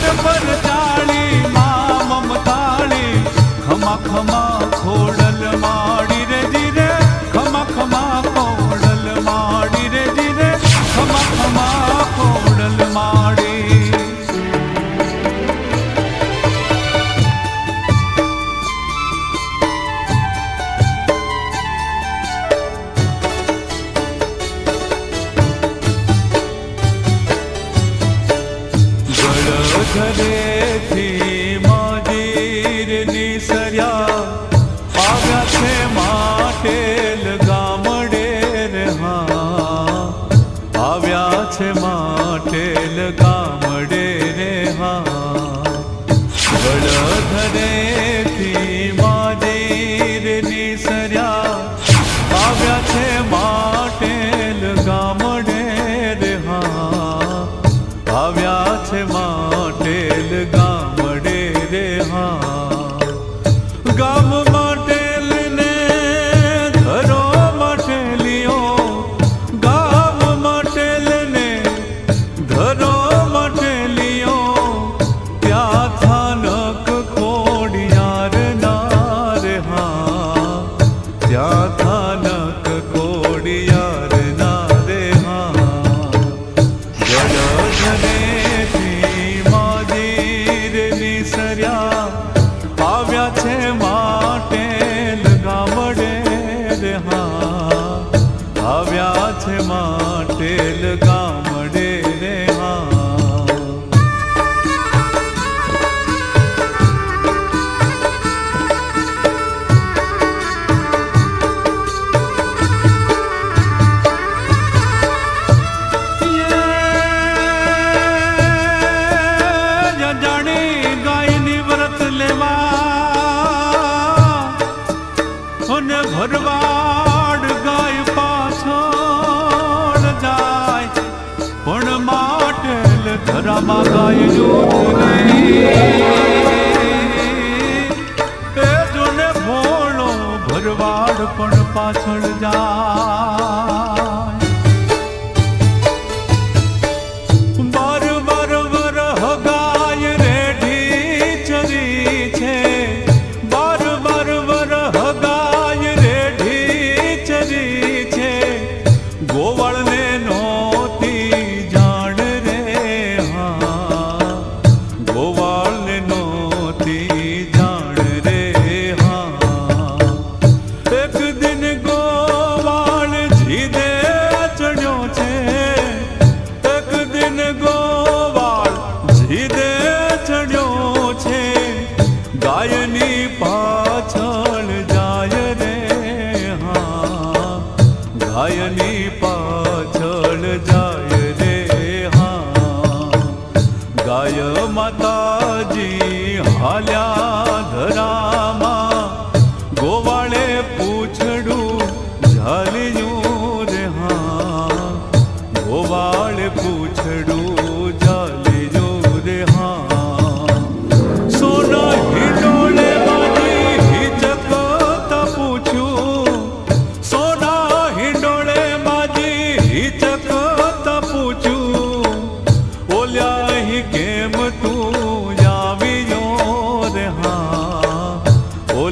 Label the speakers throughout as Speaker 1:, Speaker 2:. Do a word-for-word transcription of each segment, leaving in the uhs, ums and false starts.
Speaker 1: पर चाली माँ ममताली खमा खमा खोडल माड़ी रे जीरे खमा खमा खोडल माड़ी रे जीरे खमा खमा खोडल माड़ी घरे थी माजीर निसर्या आव्या छे माटेल गामडे रे हाँ आव्या छे माटेल गामडे रे हाँ घरे थी माजीर निसर्या आव्या छे माटेल गामडे रे हाँ आव्या छे माटेल गामडे रे हाँ गाम माटेल ने घरो माटेलियो गाम माटेल ने घरो माटेलियो त्या थानक खोडियार नार हाँ त्या थानक खोडियार नार हाँ गड़ निसर्या आव्या छे माटेल गामडे रे हाँ आव्या छे माटेल गामडे रे हाँ भरवाड़ गाय पाछळ जाय पण माटेल धरामा गाय जोतरी ए जोने भोळो भरवाड़ पण पाछळ जाय बार बार वरह गाय रेढी चरी छे बार बार वरह गोवाल ने नोती जान रे हाँ गोवाल ने नोती जान रे हाँ एक दिन गोवाल झीदे चढ़्यो छे एक दिन गोवाल झीदे चढ़्यो छे गायनी पाछळ जाय रे हाँ गायनी पाछळ जाय रे हाँ गाय माताजी हाल्या धरामा गोवाळे पूछडू झालियो रे हाँ गोवाळे पूछडू झालियो रे हाँ सोना हिडोळे माजी हिचकता पूछ्यू सोना हिडोळे माजी हिचकता पूछ्यू ओल्या ही केम तू आवियो रे हाँ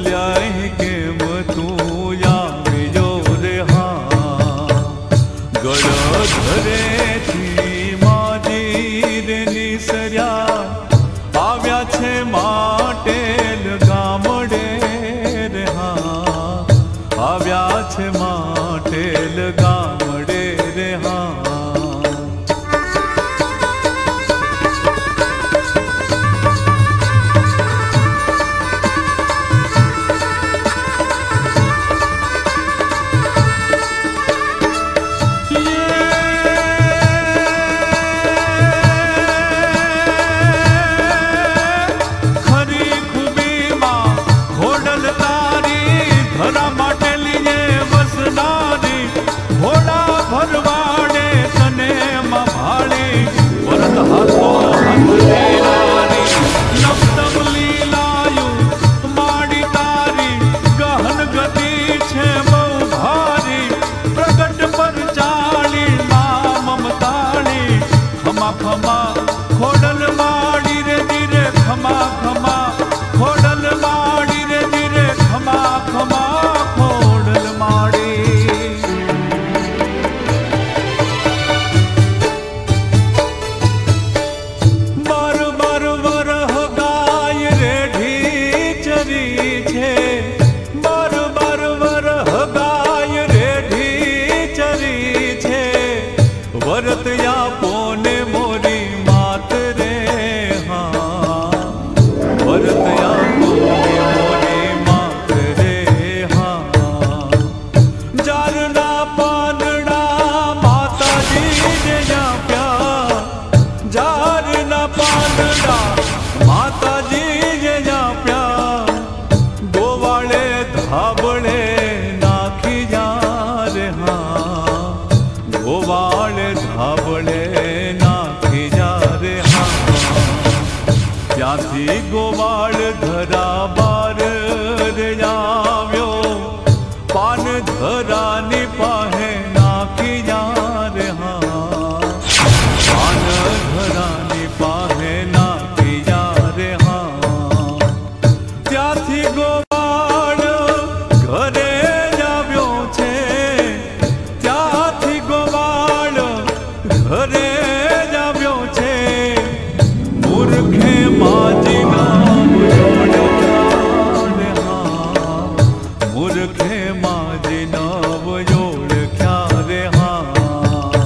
Speaker 1: ત્યાંથી ગોવાળ ધરા બાર રે આવ્યો, પાન ધરાની પાહે નાખી યાર હા, પાન ધરાની પાહે નાખી યાર હા. ત્યાંથી ગોવાળ ઘરે આવ્યો છે, ત્યાંથી ગોવાળ ઘરે આવ્યો છે. મૂર્ખે માજી નામ ઓળખ્યા રે હા, મૂર્ખે માજી નામ ઓળખ્યા રે હા.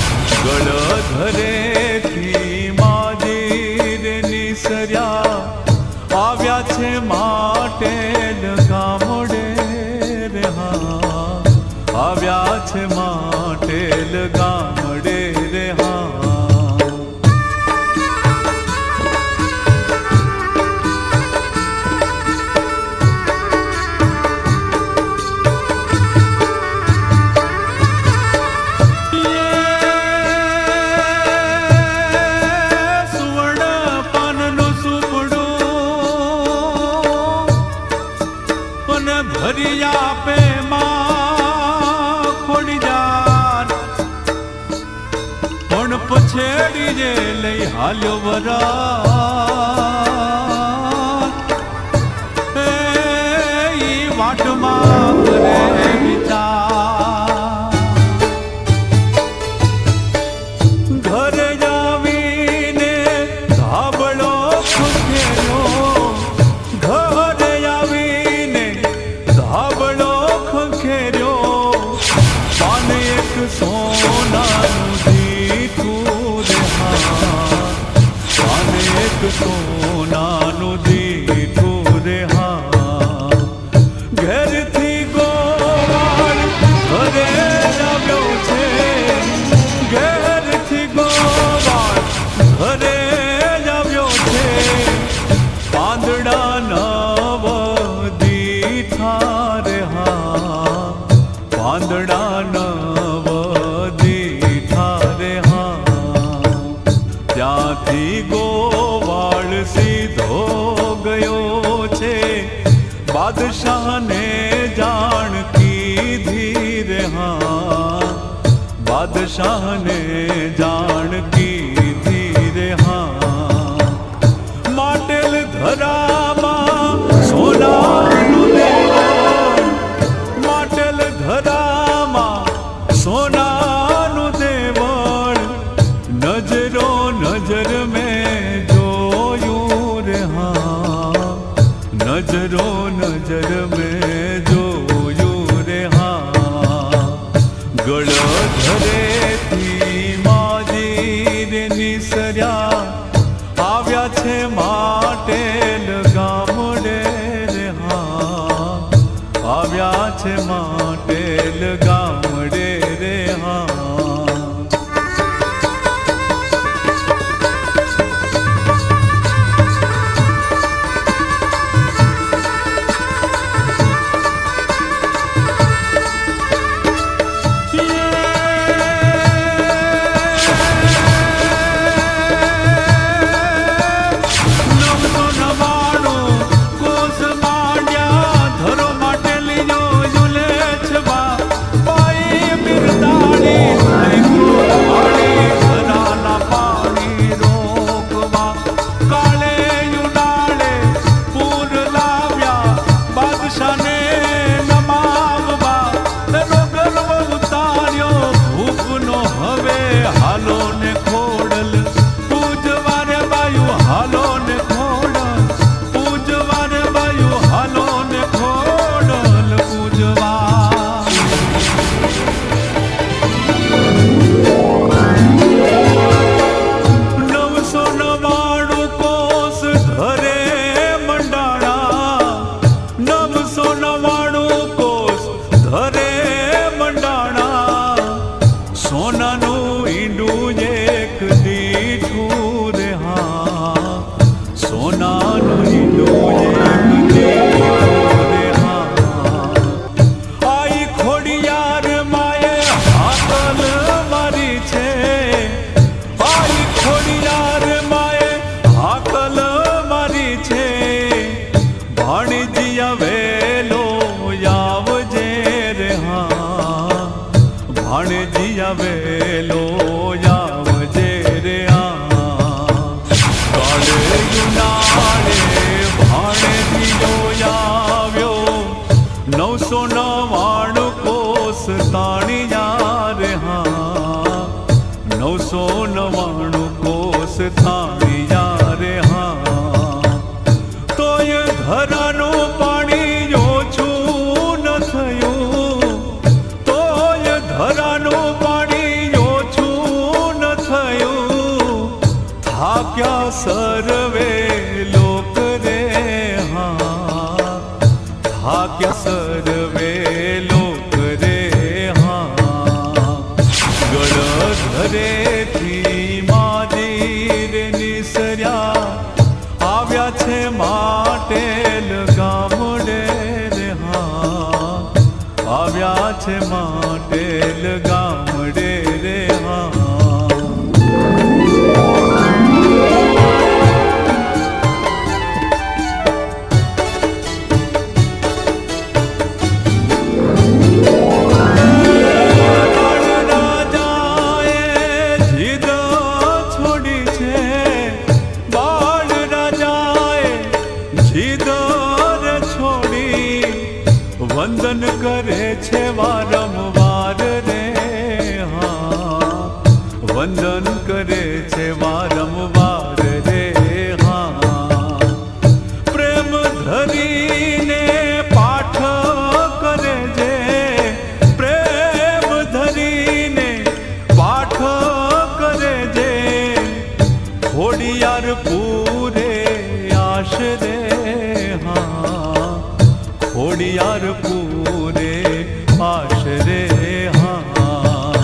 Speaker 1: ગળધરેથી માજી રે નિસર્યા, આવ્યા છે માટે ગામડે રે હા, આવ્યા છે માટે ગામડે રે હા. ભરિયા પે માં ખોડી જાન, પણ પછેડી જે લઈ હાલ્યો વરા. એ વાટમાં કરે વિચાર, ઘરે આવીને ધાબળો ખુલ્યો, ઘરે આવીને ધાબળો ખંખેર્યો. પાન એક સોનાનું દીઠું રે હા, પાન એક સોનાનું દીઠું રે હા. ઘેરથી ગોવાળ ઘરે આવ્યો છે, ઘેરથી ગોવાળ ઘરે આવ્યો છે. પાંદડા નવ દીઠા રે હા, પાંદડા નવ દીઠા રે હા. ત્યાંથી ગોવાળ સીધો ગયો છે, બાદશાહને જાણ કીધી રે હા, બાદશાહને જાણ કીધી રે હા. માટેલ ધરામાં સોનાનું દેવળ, માટેલ ધરામાં સોનાનું દેવળ. નજરો નજર મેં જોયું રે હા, નજરો નજર મેં જોયું રે હા. ગળધરેથી માજી રે નિસર્યા, આવ્યા છે માટે ગામડે રે હા, આવ્યા છે માટે ગામડે રે હા. યુનાળે ભાણેથી જોયાવ્યો નવસો નવાણું કોસ તાણિયા રે હા નવસો નવાણું કોસ તાણિયા રે હા તોય ધરાનું પાણી ઓછું ન થયું તોય ધરાનું પાણી ઓછું ન થયું થાક્યા સર્વે લોક રે હા થાક્યા સર્વે લોક રે હા ગળધરેથી માજી રે નિસર્યા આવ્યા છે માટેલ ગામડે રે હા આવ્યા છે માટેલ ગામડે રે હા વંદન કરે છે વારંવાર રે હા વંદન કરે છે વારંવાર રે હા પ્રેમ ધરીને પાઠ કરે છે પ્રેમ ધરીને પાઠ કરે છે ખોડિયાર પૂરે આશરે હા ખોડિયાર પૂરે આશરે હા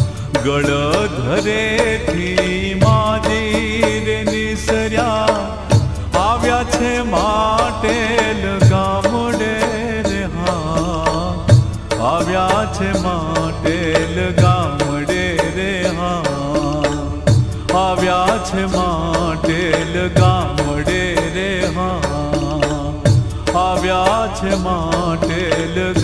Speaker 1: ગળધરેથી માજી રે નિસર્યા આવ્યા છે માટેલ ગામડે રે હા આવ્યા છે માટેલ ગામડે રે હા આવ્યા છે માટેલ ગામડે રે હા આવ્યા છે માટેલ